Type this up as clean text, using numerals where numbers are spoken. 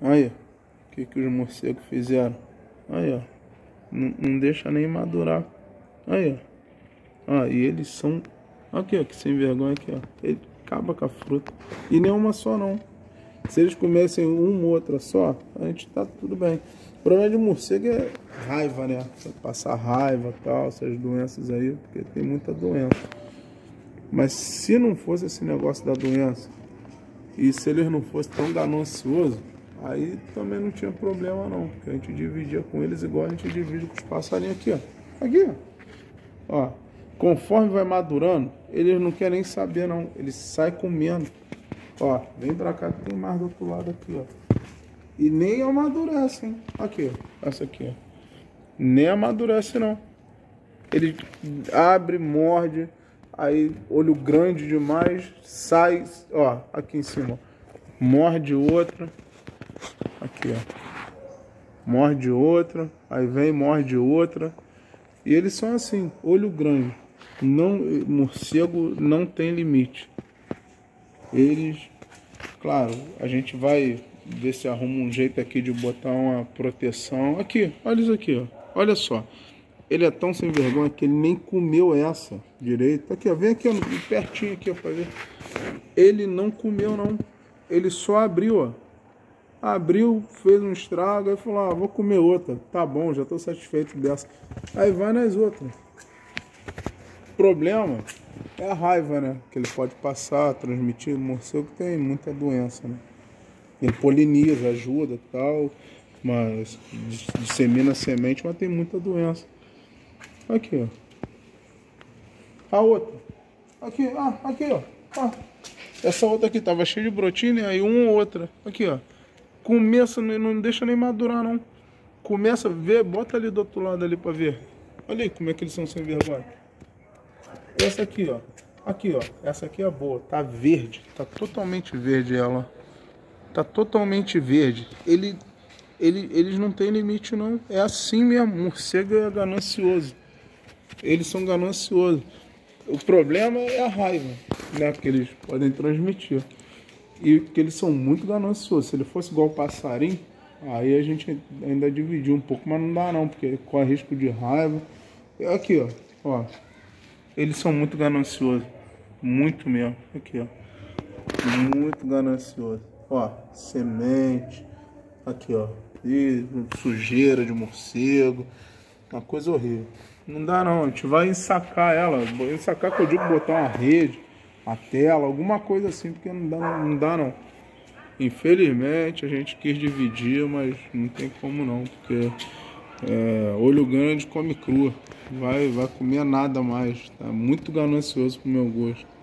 Aí, o que os morcegos fizeram? Aí, ó. Não deixa nem madurar. Aí, ó. Ó, e eles são... Aqui, ó, que sem vergonha aqui, ó. Ele acaba com a fruta. E nem uma só, não. Se eles comessem uma ou outra só, a gente tá tudo bem. O problema de morcego é raiva, né? Passar raiva e tal, essas doenças aí, porque tem muita doença. Mas se não fosse esse negócio da doença, e se eles não fossem tão gananciosos, aí também não tinha problema não. Porque a gente dividia com eles igual a gente divide com os passarinhos aqui, ó. Aqui, ó. Ó. Conforme vai madurando, eles não querem nem saber não. Eles saem comendo. Ó, vem pra cá que tem mais do outro lado aqui, ó. E nem amadurece, hein? Aqui, ó. Essa aqui, ó. Nem amadurece, não. Ele abre, morde, aí olho grande demais, sai, ó, aqui em cima. Morde outra. Aqui, ó. Morde outra, aí vem, morde outra. E eles são assim, olho grande. Não, morcego não tem limite. Eles, claro, a gente vai ver se arruma um jeito aqui de botar uma proteção. Aqui, olha isso aqui, ó. Olha só. Ele é tão sem vergonha que ele nem comeu essa direito. Aqui, ó. Vem aqui, ó, pertinho aqui, ó, pra ver. Ele não comeu, não. Ele só abriu, ó. Abriu, fez um estrago, aí falou, ah, vou comer outra. Tá bom, já tô satisfeito dessa. Aí vai nas outras. O problema é a raiva, né? Que ele pode passar, transmitir. O morcego tem muita doença, né? Ele poliniza, ajuda e tal, mas dissemina semente, mas tem muita doença. Aqui, ó. A outra. Aqui, aqui, ó. Essa outra aqui tava cheia de brotinho, né? Aí uma ou outra. Aqui, ó. Começa, não deixa nem madurar, não. Começa a ver, bota ali do outro lado ali pra ver. Olha aí como é que eles são sem vergonha. Essa aqui, ó. Aqui, ó. Essa aqui é boa. Tá verde. Tá totalmente verde ela. Tá totalmente verde. Eles não tem limite, não. É assim mesmo. Morcego é ganancioso. Eles são gananciosos. O problema é a raiva, né? Que eles podem transmitir. E que eles são muito gananciosos. Se ele fosse igual o passarinho, aí a gente ainda dividia um pouco, mas não dá não, porque corre risco de raiva. E aqui, ó. Eles são muito gananciosos. Muito mesmo. Aqui, ó. Muito ganancioso. Ó, semente. Aqui, ó. E sujeira de morcego. Uma coisa horrível. Não dá não. A gente vai ensacar ela. Ensacar que eu digo botar uma rede, a tela, alguma coisa assim, porque não dá não. Infelizmente a gente quis dividir, mas não tem como não, porque olho grande come crua. Vai comer nada mais. Tá muito ganancioso pro meu gosto.